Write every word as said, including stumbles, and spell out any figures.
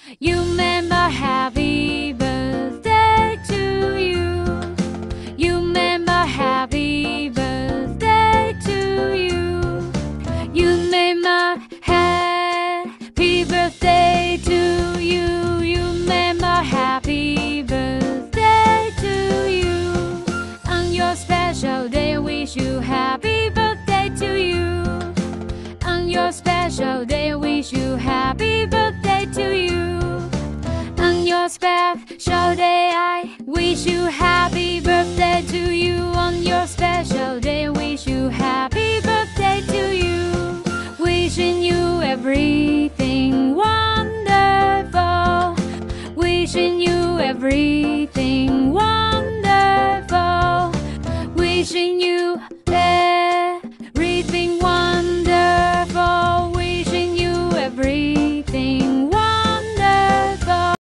Umaima, happy birthday to you. Umaima, happy birthday to you. Umaima, happy birthday to you. Umaima, happy birthday to you. On your special day, wish you happy birthday to you. On your special day, wish you happy birthday to you. On your special day, I wish you happy birthday to you. On your special day, wish you happy birthday to you. Wishing you everything wonderful. Wishing you everything